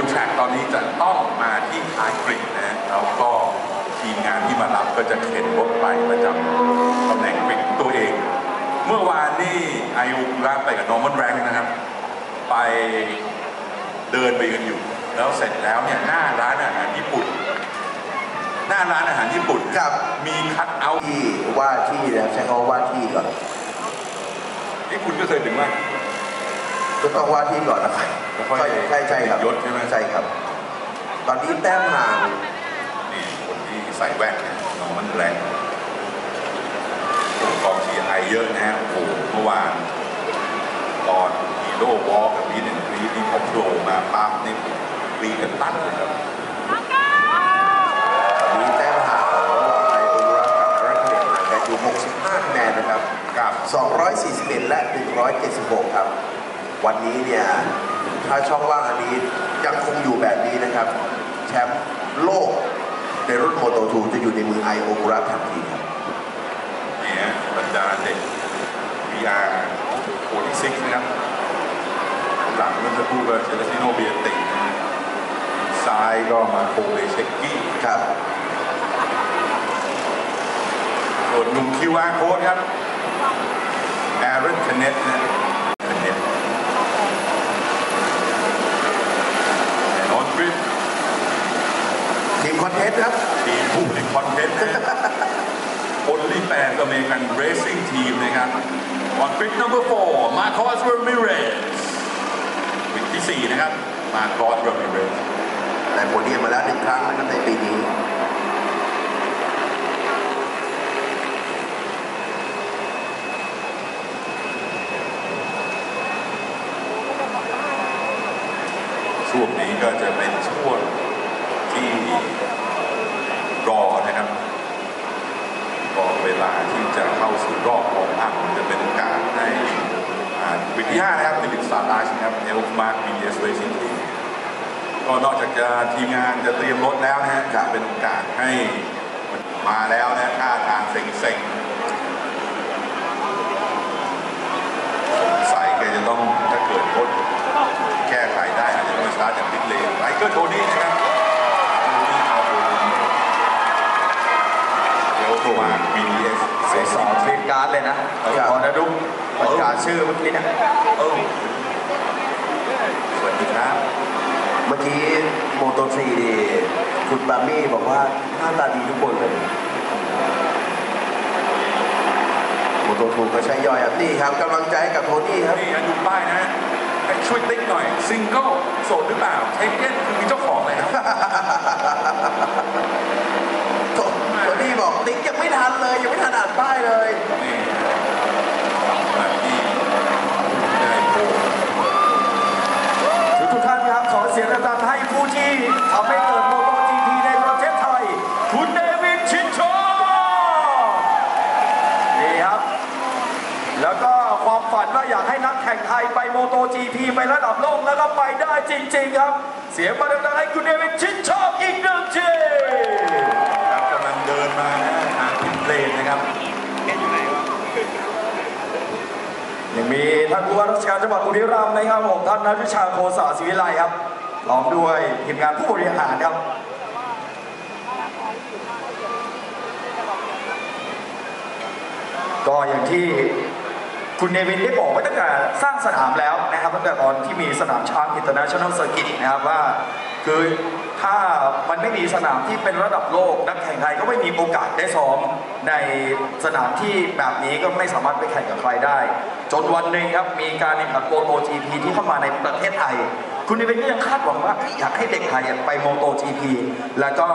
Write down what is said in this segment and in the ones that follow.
นแทร็กตอนนี้จะต้องมาที่ท้ายกริดนะแล้วก็ทีมงานที่มารับก็จะเข็นรถไปประจำตำแหน่งกริดตัวเอง เมื่อวานนี่ไออุกุระไปกับนอร์มันแรงนะครับไปเดินไปกันอยู่แล้วเสร็จแล้วเนี่ยหน้าร้านอาหารญี่ปุ่นครับมีคัทเอาท์ที่ว่าที่แล้วใช้คำว่าว่าที่ก่อนนี่คุณก็เคยเป็นว่าก็ต้องว่าที่ก่อนนะครับใช่ครับยศใช่ไหมใช่ครับตอนนี้แต้มห่างนี่คนที่ใส่แว่นเนี่ยน้องมันแรงกองเชียร์ไทยเยอะนะฮะโอ้โหเมื่อวานตอนฮีโร่วอล์กกับพีหนึ่งพีที่พอโผล่มาปั๊บนี่ตีกันตั้งเลยครับมีแต้มห่างระหว่างไอโอรุระกับรักเดชห่างกันอยู่65คะแนนนะครับกับ 241และ176ครับวันนี้เนี่ยถ้าช่องว่างอันนี้ยังคงอยู่แบบนี้นะครับแชมป์โลกในรุ่นโมโต2จะอยู่ในมือไอโอรุระทันทีครับนี่ฮะบรรดาเด็ก VR 46นะครับหลังเมื่อสักครู่ก็เชลซิโนเบียติซ้ายก็มาโคเบเชกกี้ครับส่วนหนุ่มคิวอาร์โค้ดครับแอรอน เคนเนตนะนอนกริปทีมคอนเทนต์ครับทีมผู้ผลิตคอนเทนต์นะคนที่8ก็เป็นกันเรซซิ่งทีมนะครับออนกริป number 4 มาโคส เรมิเรสวิกที่4นะครับมาโคส เรมิเรสแต่โพเดียมมาแล้ว1 ครั้งนะครับในปีนี้ช่วงนี้ก็จะเป็นช่วงที่รอนะครับรอเวลาที่จะเข้าสู่รอบของอัพจะเป็นโอกาสให้วิทยานะครับในบิดสตาร์ไลน์นะครับเอลฟ์มาร์ค BS Racing Team ก็นอกจากจะทีมงานจะเตรียมรถแล้วนะฮะจะเป็นโอกาสให้มาแล้วนะท่าทางเซ็งสงสัยแกจะต้องถ้าเกิดรถแก้ไขได้อาจจะต้องสตาร์ทจากพิทเลนไมเคิลโทนี่นะครับเดี๋ยวโทรมา BS เสียสองทรีการ์ดเลยนะขอนะดุ๊กประกาศชื่อเมื่อกี้นะสวัสดีครับเมื่อกี้โมโต3ดีคุณบามี่บอกว่าหน้าตาดีทุกคนเลยโมโต2ก็ใช้ย่อยอ่ะนี่ครับกำลังใจกับโทนี่ครับนี่ดูป้ายนะช่วยติ๊กหน่อยซิงเกิลโสดหรือเปล่าเทคเก้นคือมีเจ้าของเลยครับโทนี่บอกติ๊กยังไม่ทันเลยยังไม่ทันอ่านป้ายเลยนี่แบบที่ได้โผทุกท่านครับขอเสียงดังๆให้ผู้ที่ทำให้เกิดโมโตGPในประเทศไทยคุณเดวิดชินโชนี่ครับแล้วก็ความฝันว่าอยากให้นักแข่งไทยไปโมโตGPไประดับโลกแล้วก็ไปได้จริงๆครับเสียงมาดังๆให้คุณเดวิดชินโชอีก1 ทีครับกำลังเดินมานะทางพิทเลนนะครับยังมีท่านผู้ว่าราชการจังหวัดบุรีรัมย์นะครับผมท่านนฤชาโคสาศิวิไลครับพร้อมด้วยทีมงานผู้บริหารครับก็อย่างที่คุณเนวินได้บอกไว้ตั้งแต่สร้างสนามแล้วนะครับตั้งแต่ตอนที่มีสนามช้าง International Circuit นะครับว่าคือถ้ามันไม่มีสนามที่เป็นระดับโลกนักแข่งไทยก็ไม่มีโอกาสได้ซ้อมในสนามที่แบบนี้ก็ไม่สามารถไปแข่งกับใครได้จนวันหนึ่งครับมีการแข่งขันโมโต GP ที่เข้ามาในประเทศไทยคุณเนวินก็ยังคาดหวังว่าอยากให้เด็กไทยไปโมโต GP แล้วก็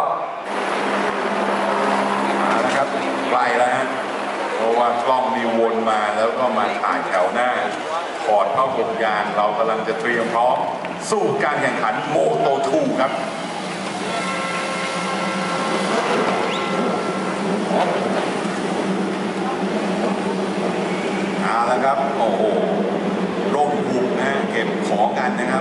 นะครับไกลแล้วฮะเพราะว่ากล้องมีวนมาแล้วก็มาถ่ายแถวหน้าถอดเข้าห่มยางเรากำลังจะเตรียมพร้อมสู้การแข่งขันโมโต2ครับเอาละครับโอ้โหร่มหุบนะเก็บของกันนะครับ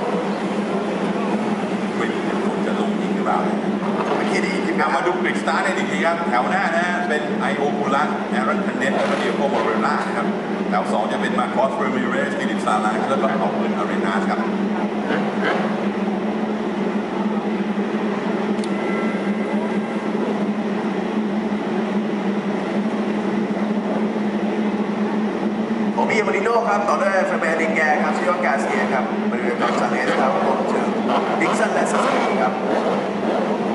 ไม่รู้คุณจะลงอีกหรือเปล่ามาดูกริดสตาร์ทในทีครับแถวหน้านะเป็นไอโอคูลัสแอรอน เคนเนตแล้วก็เดียโก โมเรล่าครับแถว2จะเป็นมาโคส เรมิเรส ฟิลิป ซาลาแล้วก็เอาเงิน อารีนาสครับร์ครับซิโอการเซียครับบริเวณจอห์นสันเอสครับรวมถึงดิกสันและซัสซิครับ